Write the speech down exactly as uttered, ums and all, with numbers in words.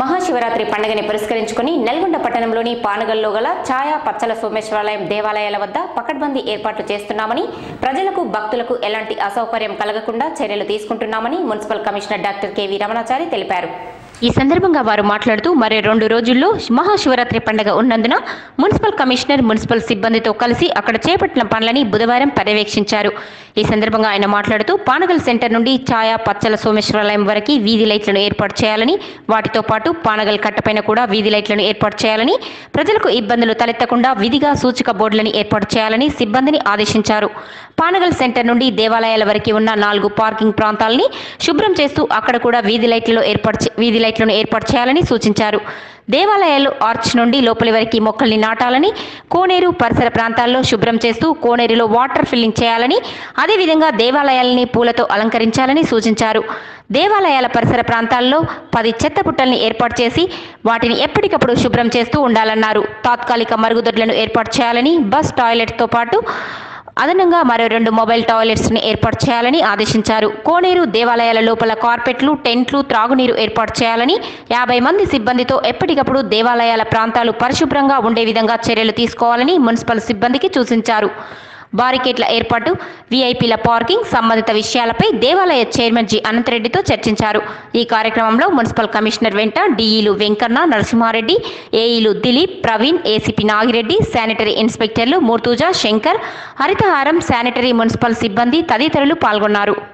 మహాశివరాత్రి పండుగని పురస్కరించుకుని నల్గొండ పట్టణంలోని పానగల్లో గల ఛాయా పచ్చల సోమేశ్వరాలయం దేవాలయాల వద్ద పకడ్బందీ ఏర్పాట్లు చేస్తున్నామని, ప్రజలకు భక్తులకు ఎలాంటి అసౌకర్యం కలగకుండా చర్యలు తీసుకుంటున్నామని municipal commissioner doctor KV Ramanachari తెలిపారు. ఈ సందర్భంగా వారు మాట్లాడుతూ మరో రెండు రోజుల్లో మహాశివరాత్రి పండుగ ఉన్నందున మున్సిపల్ కమిషనర్ మున్సిపల్ సిబ్బందితో కలిసి అక్కడ చేపట్టిన పనులని బుధవారం పర్యవేక్షించారు. ఈ సందర్భంగా ఆయన మాట్లాడుతూ పానగల్ సెంటర్ నుండి ఛాయా పచ్చల సోమేశ్వరాలయం వరకు వీధి లైట్లను ఏర్పాటు చేయాలని, వాటితో పాటు పానగల్ కట్టపైన కూడా వీధి లైట్లను ఏర్పాటు చేయాలని, ప్రజలకు ఇబ్బందులు తలెత్తకుండా విధిగా సూచిక బోర్డులను ఏర్పాటు చేయాలని సిబ్బందిని ఆదేశించారు. పానగల్ సెంటర్ నుండి దేవాలయాల వరకు ఉన్న నాలుగు పార్కింగ్ ప్రాంతాలని శుభ్రం చేస్తూ అక్కడ కూడా వీధి లైట్లలో ఏర్పాటు వీధి లైట్లను ఏర్పాటు చేయాలని సూచించారు. దేవాలయాలు ఆర్చ్ నుండి లోపలి వరకు మొక్కల్ని నాటాలని, కోనేరు పరిసర ప్రాంతాల్లో శుభ్రం చేస్తూ కోనేరులో వాటర్ ఫిల్లింగ్ చేయాలని, అదేవిధంగా దేవాలయాలని పూలతో అలంకరించాలని సూచించారు. దేవాలయాల పరిసర ప్రాంతాల్లో పది చెత్త పుట్టల్ని ఏర్పాటు చేసి వాటిని ఎప్పటికప్పుడు శుభ్రం చేస్తూ ఉండాలన్నారు. తాత్కాలిక మరుగుదొడ్లను ఏర్పాటు చేయాలని, బస్ టాయిలెట్తో పాటు అదనంగా మరో రెండు మొబైల్ టాయిలెట్స్ని ఏర్పాటు చేయాలని ఆదేశించారు. కోనేరు దేవాలయాల లోపల కార్పెట్లు, టెంట్లు, త్రాగునీరు ఏర్పాటు చేయాలని, యాభై మంది సిబ్బందితో ఎప్పటికప్పుడు దేవాలయాల ప్రాంతాలు పరిశుభ్రంగా ఉండే విధంగా చర్యలు తీసుకోవాలని మున్సిపల్ సిబ్బందికి సూచించారు. బారికేట్ల ఏర్పాటు, వీఐపీల పార్కింగ్ సంబంధిత విషయాలపై దేవాలయ చైర్మన్ జి అనంతరెడ్డితో చర్చించారు. ఈ కార్యక్రమంలో మున్సిపల్ కమిషనర్ వెంట డిఈలు వెంకన్న, నరసింహారెడ్డి, ఏఈలు దిలీప్, ప్రవీణ్, ఏసీపీ నాగిరెడ్డి, శానిటరీ ఇన్స్పెక్టర్లు మూర్తుజా, శంకర్, హరితహారం, శానిటరీ మున్సిపల్ సిబ్బంది తదితరులు పాల్గొన్నారు.